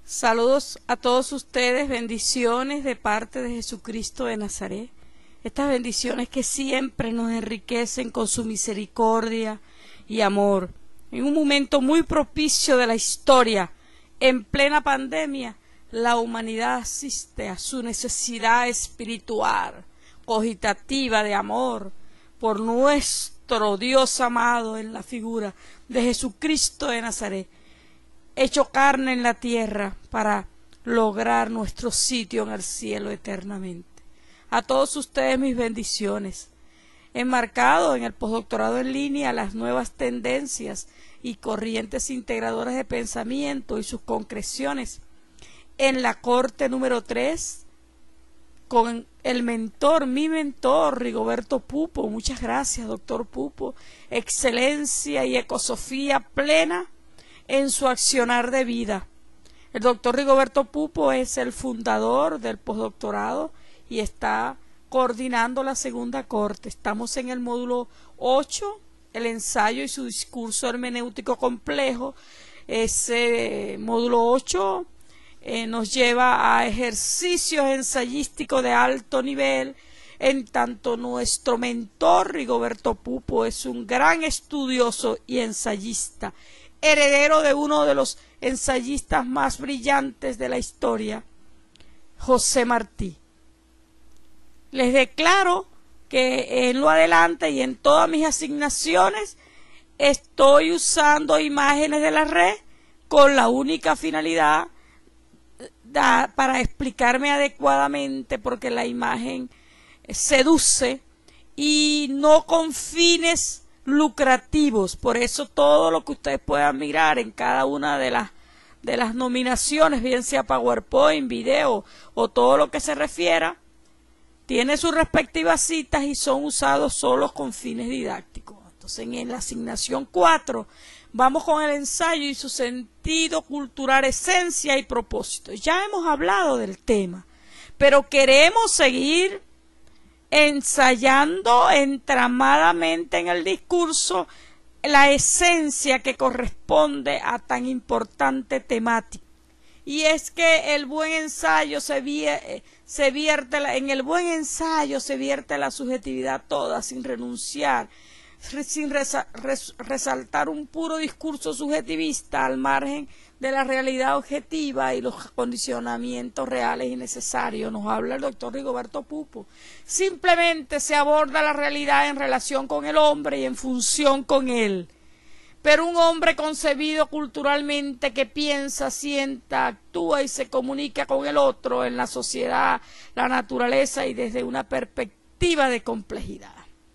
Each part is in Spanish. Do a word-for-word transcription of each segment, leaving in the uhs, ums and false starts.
Saludos a todos ustedes, bendiciones de parte de Jesucristo de Nazaret. Estas bendiciones que siempre nos enriquecen con su misericordia y amor. En un momento muy propicio de la historia, en plena pandemia, la humanidad asiste a su necesidad espiritual, cogitativa de amor por nuestro Dios amado en la figura de Jesucristo de Nazaret, hecho carne en la tierra para lograr nuestro sitio en el cielo eternamente. A todos ustedes mis bendiciones. Enmarcado en el postdoctorado en línea, las nuevas tendencias y corrientes integradoras de pensamiento y sus concreciones, en la corte número tres, con el mentor, mi mentor, Rigoberto Pupo. Muchas gracias, doctor Pupo. Excelencia y ecosofía plena en su accionar de vida. El doctor Rigoberto Pupo es el fundador del postdoctorado y está coordinando la segunda corte. Estamos en el módulo ocho, el ensayo y su discurso hermenéutico complejo. Ese módulo ocho eh, nos lleva a ejercicios ensayísticos de alto nivel, en tanto nuestro mentor Rigoberto Pupo es un gran estudioso y ensayista, heredero de uno de los ensayistas más brillantes de la historia, José Martí. Les declaro que en lo adelante y en todas mis asignaciones estoy usando imágenes de la red con la única finalidad da, para explicarme adecuadamente, porque la imagen seduce y no con fines lucrativos. Por eso todo lo que ustedes puedan mirar en cada una de las de las nominaciones, bien sea PowerPoint, video o todo lo que se refiera, tiene sus respectivas citas y son usados solo con fines didácticos. Entonces, en la asignación cuatro vamos con el ensayo y su sentido cultural, esencia y propósito. Ya hemos hablado del tema, pero queremos seguir ensayando entramadamente en el discurso la esencia que corresponde a tan importante temática. Y es que el buen ensayo se, vier, se vierte, en el buen ensayo se vierte la subjetividad toda sin renunciar, sin resa, res, resaltar un puro discurso subjetivista al margen de la realidad objetiva y los condicionamientos reales y necesarios. Nos habla el doctor Rigoberto Pupo. Simplemente se aborda la realidad en relación con el hombre y en función con él. Pero un hombre concebido culturalmente que piensa, sienta, actúa y se comunica con el otro en la sociedad, la naturaleza y desde una perspectiva de complejidad.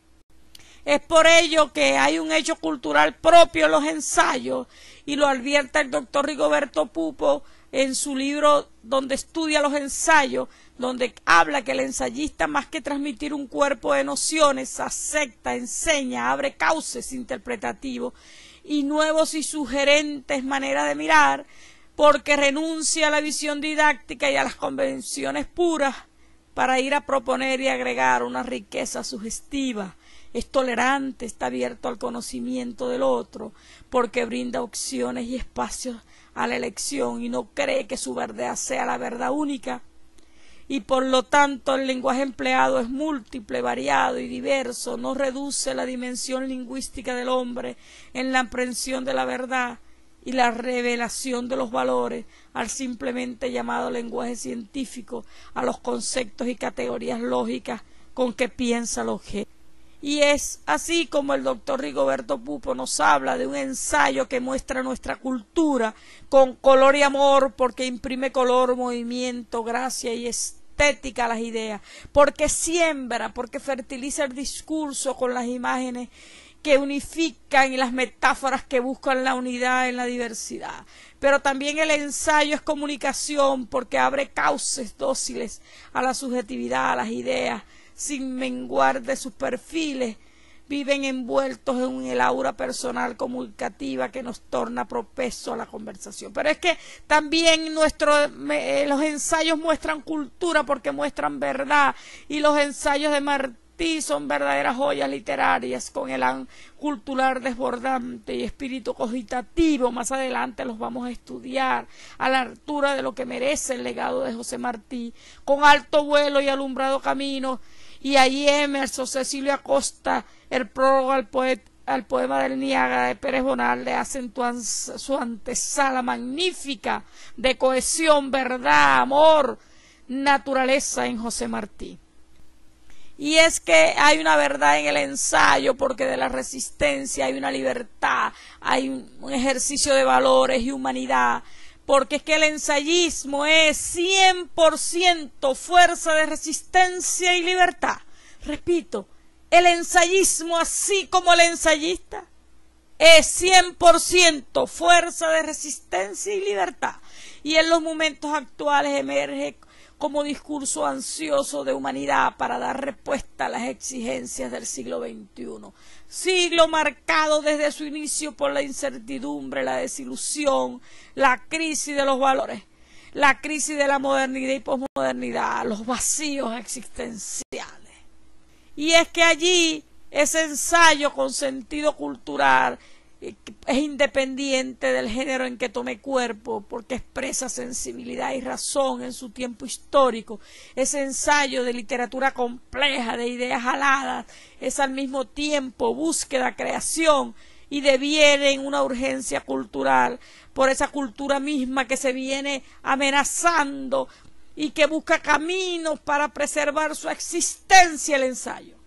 Es por ello que hay un hecho cultural propio en los ensayos, y lo advierte el doctor Rigoberto Pupo en su libro donde estudia los ensayos, donde habla que el ensayista, más que transmitir un cuerpo de nociones, acepta, enseña, abre cauces interpretativos y nuevos y sugerentes maneras de mirar, porque renuncia a la visión didáctica y a las convenciones puras para ir a proponer y agregar una riqueza sugestiva. Es tolerante, está abierto al conocimiento del otro, porque brinda opciones y espacios a la elección y no cree que su verdad sea la verdad única. Y por lo tanto el lenguaje empleado es múltiple, variado y diverso, no reduce la dimensión lingüística del hombre en la aprehensión de la verdad y la revelación de los valores al simplemente llamado lenguaje científico, a los conceptos y categorías lógicas con que piensa el objeto. Y es así como el doctor Rigoberto Pupo nos habla de un ensayo que muestra nuestra cultura con color y amor, porque imprime color, movimiento, gracia y estética a las ideas, porque siembra, porque fertiliza el discurso con las imágenes que unifican y las metáforas que buscan la unidad en la diversidad. Pero también el ensayo es comunicación, porque abre cauces dóciles a la subjetividad, a las ideas, sin menguar de sus perfiles, viven envueltos en el aura personal comunicativa que nos torna propenso a la conversación. Pero es que también nuestro, eh, los ensayos muestran cultura porque muestran verdad, y los ensayos de Martí Martí son verdaderas joyas literarias con elan cultural desbordante y espíritu cogitativo. Más adelante los vamos a estudiar a la altura de lo que merece el legado de José Martí, con alto vuelo y alumbrado camino. Y ahí Emerson, Cecilio Acosta, el prólogo al, poeta, al poema del Niágara de Pérez Bonal le acentúan su antesala magnífica de cohesión, verdad, amor, naturaleza en José Martí. Y es que hay una verdad en el ensayo, porque de la resistencia hay una libertad, hay un ejercicio de valores y humanidad, porque es que el ensayismo es cien por ciento fuerza de resistencia y libertad. Repito, el ensayismo, así como el ensayista, es cien por ciento fuerza de resistencia y libertad. Y en los momentos actuales emerge como discurso ansioso de humanidad para dar respuesta a las exigencias del siglo veintiuno. Siglo marcado desde su inicio por la incertidumbre, la desilusión, la crisis de los valores, la crisis de la modernidad y posmodernidad, los vacíos existenciales. Y es que allí ese ensayo con sentido cultural es independiente del género en que tome cuerpo, porque expresa sensibilidad y razón en su tiempo histórico. Ese ensayo de literatura compleja, de ideas aladas, es al mismo tiempo búsqueda, creación, y deviene en una urgencia cultural por esa cultura misma que se viene amenazando y que busca caminos para preservar su existencia. El ensayo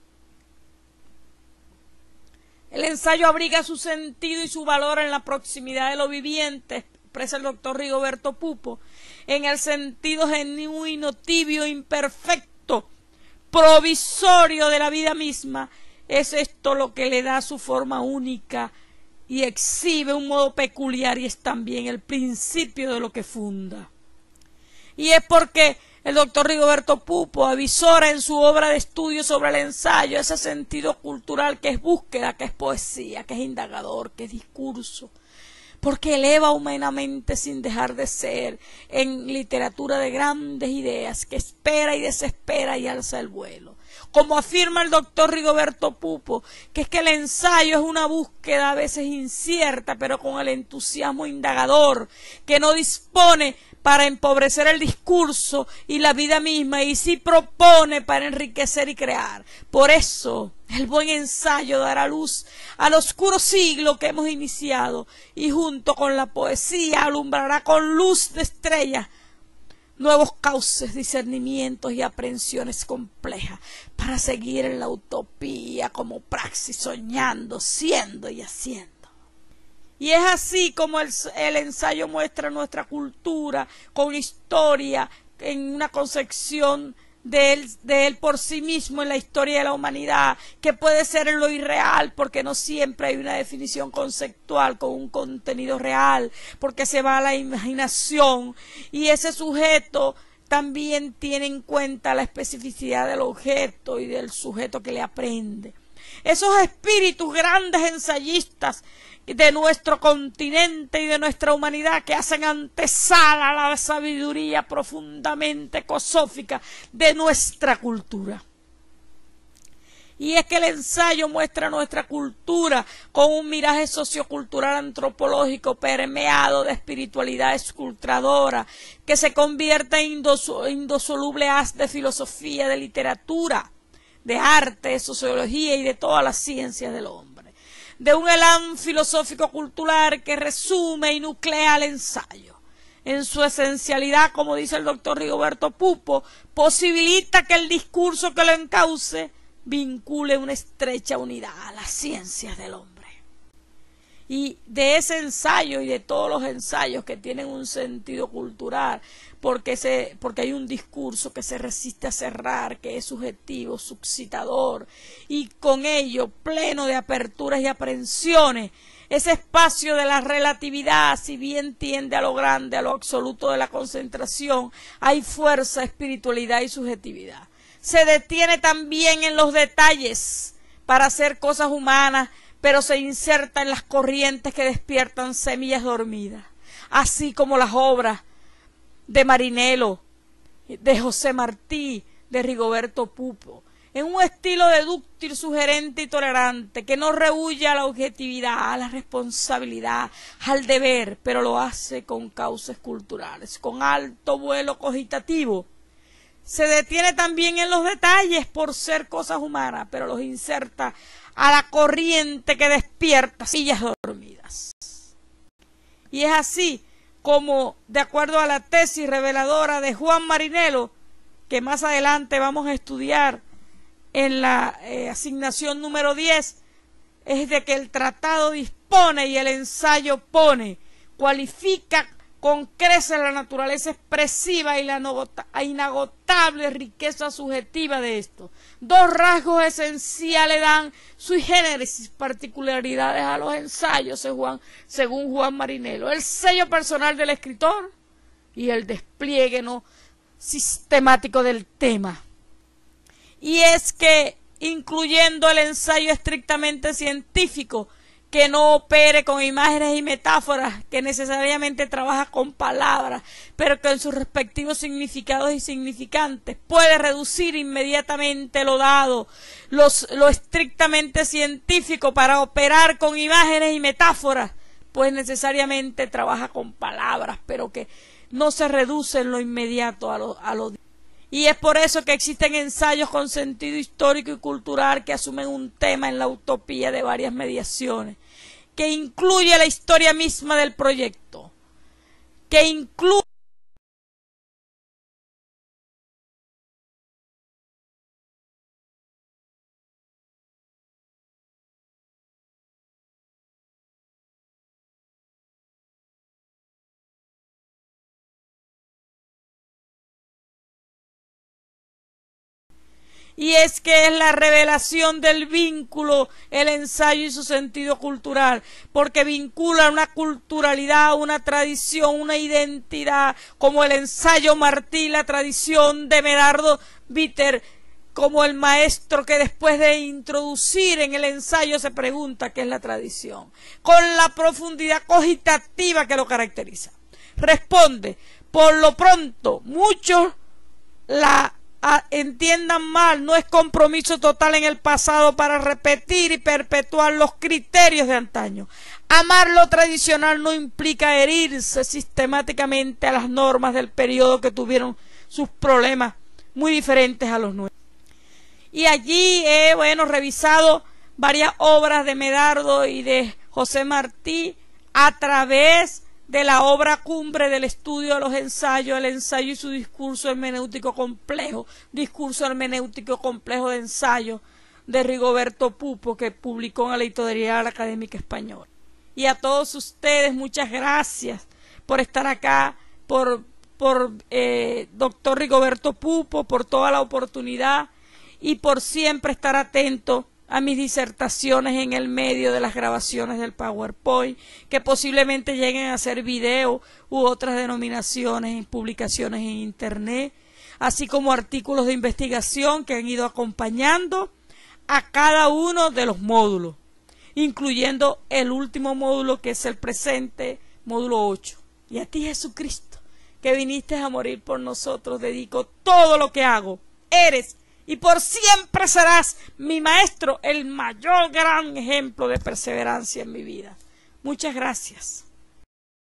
El ensayo abriga su sentido y su valor en la proximidad de lo viviente, expresa el doctor Rigoberto Pupo, en el sentido genuino, tibio, imperfecto, provisorio de la vida misma. Es esto lo que le da su forma única y exhibe un modo peculiar, y es también el principio de lo que funda. Y es porque el doctor Rigoberto Pupo avisora en su obra de estudio sobre el ensayo ese sentido cultural que es búsqueda, que es poesía, que es indagador, que es discurso, porque eleva humanamente sin dejar de ser, en literatura de grandes ideas, que espera y desespera y alza el vuelo. Como afirma el doctor Rigoberto Pupo, que es que el ensayo es una búsqueda a veces incierta, pero con el entusiasmo indagador, que no dispone para empobrecer el discurso y la vida misma, y sí propone para enriquecer y crear. Por eso el buen ensayo dará luz al oscuro siglo que hemos iniciado, y junto con la poesía alumbrará con luz de estrellas nuevos cauces, discernimientos y aprehensiones complejas para seguir en la utopía como praxis, soñando, siendo y haciendo. Y es así como el, el ensayo muestra nuestra cultura con historia, en una concepción de él, de él por sí mismo en la historia de la humanidad, que puede ser en lo irreal, porque no siempre hay una definición conceptual con un contenido real, porque se va a la imaginación, y ese sujeto también tiene en cuenta la especificidad del objeto y del sujeto que le aprende. Esos espíritus grandes ensayistas de nuestro continente y de nuestra humanidad, que hacen antesala a la sabiduría profundamente ecosófica de nuestra cultura. Y es que el ensayo muestra nuestra cultura con un miraje sociocultural antropológico permeado de espiritualidad escultradora, que se convierte en indisoluble haz de filosofía, de literatura, de arte, de sociología y de todas las ciencias del hombre. De un elán filosófico cultural que resume y nuclea el ensayo. En su esencialidad, como dice el doctor Rigoberto Pupo, posibilita que el discurso que lo encauce vincule una estrecha unidad a las ciencias del hombre. Y de ese ensayo y de todos los ensayos que tienen un sentido cultural, porque, se, porque hay un discurso que se resiste a cerrar, que es subjetivo, suscitador, y con ello pleno de aperturas y aprehensiones, ese espacio de la relatividad, si bien tiende a lo grande, a lo absoluto de la concentración, hay fuerza, espiritualidad y subjetividad. Se detiene también en los detalles para hacer cosas humanas, pero se inserta en las corrientes que despiertan semillas dormidas, así como las obras de Marinello, de José Martí, de Rigoberto Pupo. en un estilo de dúctil, sugerente y tolerante, que no rehúye a la objetividad, a la responsabilidad, al deber, pero lo hace con cauces culturales, con alto vuelo cogitativo. Se detiene también en los detalles por ser cosas humanas, pero los inserta a la corriente que despierta sillas dormidas. Y es así como, de acuerdo a la tesis reveladora de Juan Marinello, que más adelante vamos a estudiar en la eh, asignación número diez, es de que el tratado dispone y el ensayo pone, cualifica con creces la naturaleza expresiva y la inagotable riqueza subjetiva de esto. Dos rasgos esenciales dan sui generis particularidades a los ensayos, según, según Juan Marinello: el sello personal del escritor y el despliegue no sistemático del tema. Y es que, incluyendo el ensayo estrictamente científico, que no opere con imágenes y metáforas, que necesariamente trabaja con palabras, pero que en sus respectivos significados y significantes puede reducir inmediatamente lo dado, los, lo estrictamente científico, para operar con imágenes y metáforas, pues necesariamente trabaja con palabras, pero que no se reduce en lo inmediato a lo, a lo Y es por eso que existen ensayos con sentido histórico y cultural que asumen un tema en la utopía de varias mediaciones, que incluye la historia misma del proyecto, que incluye Y es que es la revelación del vínculo, el ensayo y su sentido cultural, porque vincula una culturalidad, una tradición, una identidad, como el ensayo Martí, la tradición de Medardo Viter, como el maestro que después de introducir en el ensayo se pregunta qué es la tradición, con la profundidad cogitativa que lo caracteriza. Responde: por lo pronto, muchos la entiendan mal, no es compromiso total en el pasado para repetir y perpetuar los criterios de antaño. Amar lo tradicional no implica herirse sistemáticamente a las normas del periodo que tuvieron sus problemas muy diferentes a los nuestros. Y allí he, bueno, revisado varias obras de Medardo y de José Martí a través de la obra cumbre del estudio de los ensayos, el ensayo y su discurso hermenéutico complejo, discurso hermenéutico complejo de ensayo, de Rigoberto Pupo, que publicó en la Editorial Académica Española. Y a todos ustedes, muchas gracias por estar acá, por, por eh, doctor Rigoberto Pupo, por toda la oportunidad y por siempre estar atento a mis disertaciones en el medio de las grabaciones del PowerPoint, que posiblemente lleguen a ser video u otras denominaciones en publicaciones en Internet, así como artículos de investigación que han ido acompañando a cada uno de los módulos, incluyendo el último módulo, que es el presente, módulo ocho. Y a ti, Jesucristo, que viniste a morir por nosotros, dedico todo lo que hago. Eres y por siempre serás mi maestro, el mayor gran ejemplo de perseverancia en mi vida. Muchas gracias.